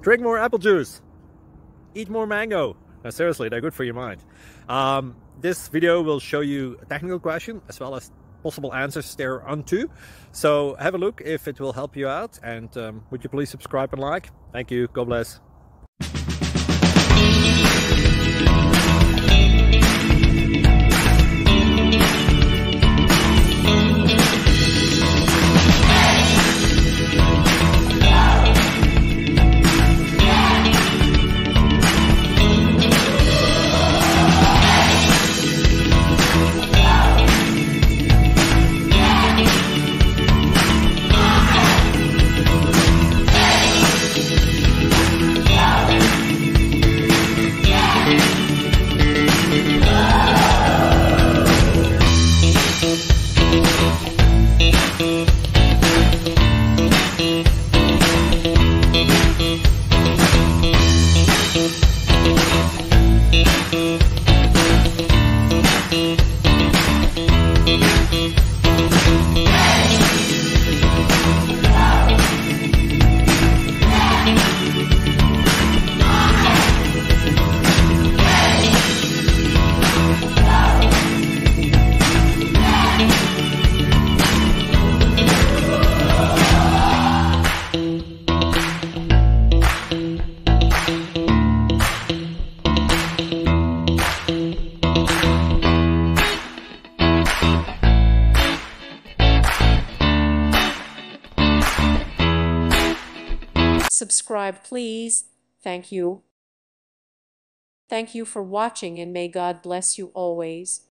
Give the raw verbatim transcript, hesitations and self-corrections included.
Drink more apple juice. Eat more mango. No, seriously, they're good for your mind. Um, this video will show you a technical question as well as possible answers thereunto. So have a look if it will help you out, and um, would you please subscribe and like? Thank you. God bless. Subscribe, please. Thank you. Thank you for watching, and may God bless you always.